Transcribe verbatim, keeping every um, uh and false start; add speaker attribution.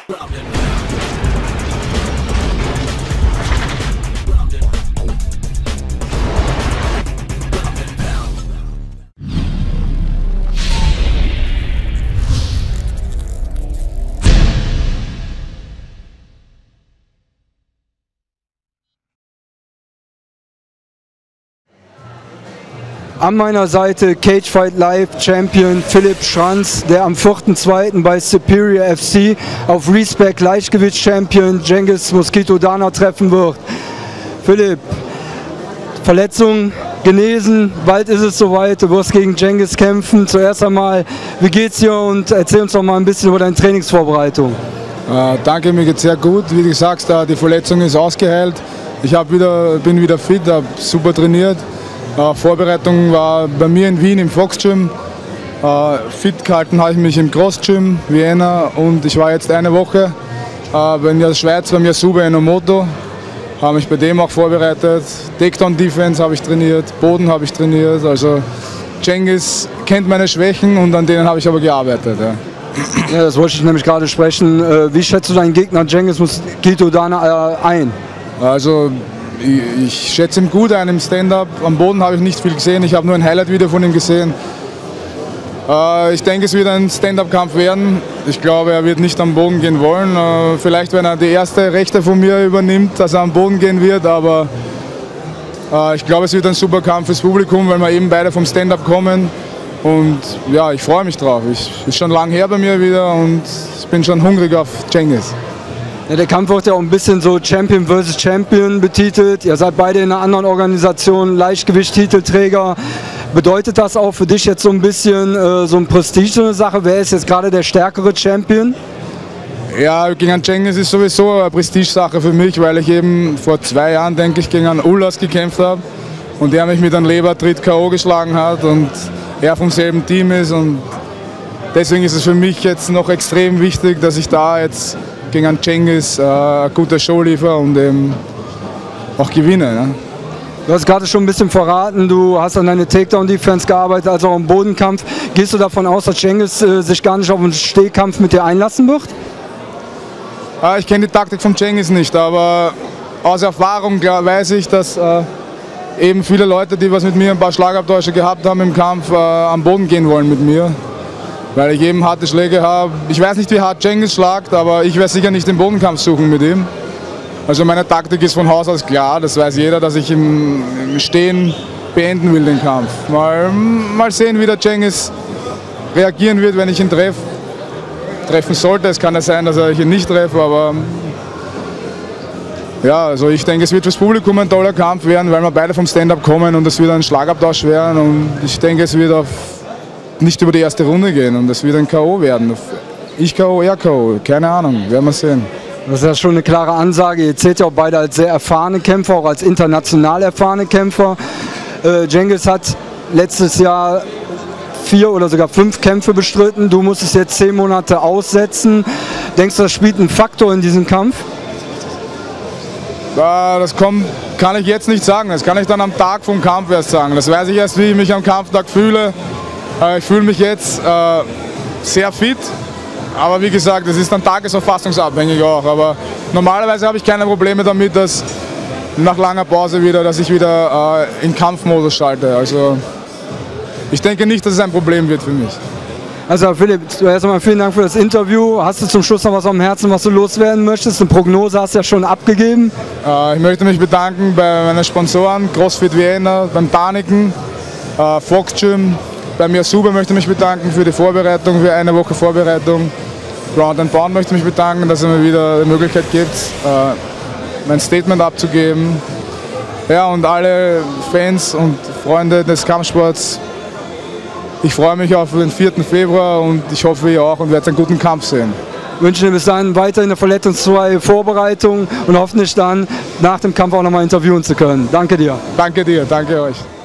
Speaker 1: An meiner Seite Cagefight Live Champion Philipp Schranz, der am vierten zweiten bei Superior F C auf Respect Leichtgewicht Champion Cengiz Mosquito Dana treffen wird. Philipp, Verletzung genesen, bald ist es soweit, du wirst gegen Cengiz kämpfen. Zuerst einmal, wie geht's dir und erzähl uns doch mal ein bisschen über deine Trainingsvorbereitung.
Speaker 2: Äh, danke, mir geht's sehr gut. Wie du sagst, die Verletzung ist ausgeheilt. Ich hab wieder, bin wieder fit, habe super trainiert. Äh, Vorbereitung war bei mir in Wien im Fox Gym. Äh, fit gehalten habe ich mich im Cross Gym, Vienna, und ich war jetzt eine Woche äh, in der Schweiz beim Yasuba Enomoto. Habe mich bei dem auch vorbereitet. Takedown Defense habe ich trainiert, Boden habe ich trainiert. Also Cengiz kennt meine Schwächen und an denen habe ich aber gearbeitet. Ja.
Speaker 1: Ja, das wollte ich nämlich gerade sprechen. Wie schätzt du deinen Gegner Cengiz Mosquito Dana ein?
Speaker 2: Also ich, ich schätze ihn gut ein im Stand-Up. Am Boden habe ich nicht viel gesehen. Ich habe nur ein Highlight-Video von ihm gesehen. Äh, ich denke, es wird ein Stand-Up-Kampf werden. Ich glaube, er wird nicht am Boden gehen wollen. Äh, vielleicht, wenn er die erste Rechte von mir übernimmt, dass er am Boden gehen wird. Aber äh, ich glaube, es wird ein super Kampf fürs Publikum, weil wir eben beide vom Stand-Up kommen. Und ja, ich freue mich drauf. Ich ist schon lange her bei mir wieder und ich bin schon hungrig auf Cengiz.
Speaker 1: Ja, der Kampf wird ja auch ein bisschen so Champion versus Champion betitelt. Ihr seid beide in einer anderen Organisation, Leichtgewicht-Titelträger. Bedeutet das auch für dich jetzt so ein bisschen äh, so ein Prestige, so eine Sache? Wer ist jetzt gerade der stärkere Champion?
Speaker 2: Ja, gegen Cengiz ist sowieso eine Prestige-Sache für mich, weil ich eben vor zwei Jahren, denke ich, gegen einen Ulas gekämpft habe und der mich mit einem Lebertritt K O geschlagen hat und er vom selben Team ist, und deswegen ist es für mich jetzt noch extrem wichtig, dass ich da jetzt gegen einen Cengiz äh, eine gute Show liefere und eben auch gewinne. Ne?
Speaker 1: Du hast gerade schon ein bisschen verraten, du hast an deine Takedown-Defense gearbeitet, also auch im Bodenkampf. Gehst du davon aus, dass Cengiz äh, sich gar nicht auf einen Stehkampf mit dir einlassen wird?
Speaker 2: Äh, ich kenne die Taktik von Cengiz nicht, aber aus Erfahrung klar, weiß ich, dass äh, eben viele Leute, die was mit mir ein paar Schlagabtäusche gehabt haben im Kampf, äh, am Boden gehen wollen mit mir. Weil ich eben harte Schläge habe. Ich weiß nicht, wie hart Cengiz schlagt, aber ich werde sicher nicht den Bodenkampf suchen mit ihm. Also meine Taktik ist von Haus aus klar, das weiß jeder, dass ich im, im Stehen beenden will, den Kampf. Mal, mal sehen, wie der Cengiz reagieren wird, wenn ich ihn treffe. Treffen sollte, es kann ja sein, dass ich ihn nicht treffe, aber ja, also ich denke, es wird fürs Publikum ein toller Kampf werden, weil wir beide vom Stand-Up kommen und es wird ein Schlagabtausch werden, und ich denke, es wird auf nicht über die erste Runde gehen und es wird ein K O werden. Ich K O, er K O, keine Ahnung, werden wir sehen.
Speaker 1: Das ist ja schon eine klare Ansage. Ihr zählt ja auch beide als sehr erfahrene Kämpfer, auch als international erfahrene Kämpfer. Äh, Cengiz hat letztes Jahr vier oder sogar fünf Kämpfe bestritten. Du musstest jetzt zehn Monate aussetzen. Denkst du, das spielt einen Faktor in diesem Kampf?
Speaker 2: Ja, das kommt, kann ich jetzt nicht sagen. Das kann ich dann am Tag vom Kampf erst sagen. Das weiß ich erst, wie ich mich am Kampftag fühle. Ich fühle mich jetzt äh, sehr fit, aber wie gesagt, es ist dann tagesverfassungsabhängig auch. Aber normalerweise habe ich keine Probleme damit, dass nach langer Pause wieder, dass ich wieder äh, in Kampfmodus schalte. Also ich denke nicht, dass es ein Problem wird für mich.
Speaker 1: Also Philipp, zuerst einmal vielen Dank für das Interview. Hast du zum Schluss noch was am Herzen, was du loswerden möchtest? Eine Prognose hast du ja schon abgegeben.
Speaker 2: Äh, ich möchte mich bedanken bei meinen Sponsoren, CrossFit Vienna, beim Daniken, äh, Fox Gym. Beim Yasuba möchte ich mich bedanken für die Vorbereitung, für eine Woche Vorbereitung. Ground and Pound möchte ich mich bedanken, dass es mir wieder die Möglichkeit gibt, äh, mein Statement abzugeben. Ja, und alle Fans und Freunde des Kampfsports, ich freue mich auf den vierten Februar und ich hoffe, ihr auch, und werde einen guten Kampf sehen.
Speaker 1: Ich wünsche dir bis dahin weiterhin eine verletzungsfreie Vorbereitung und hoffentlich dann nach dem Kampf auch nochmal interviewen zu können. Danke dir.
Speaker 2: Danke dir, danke euch.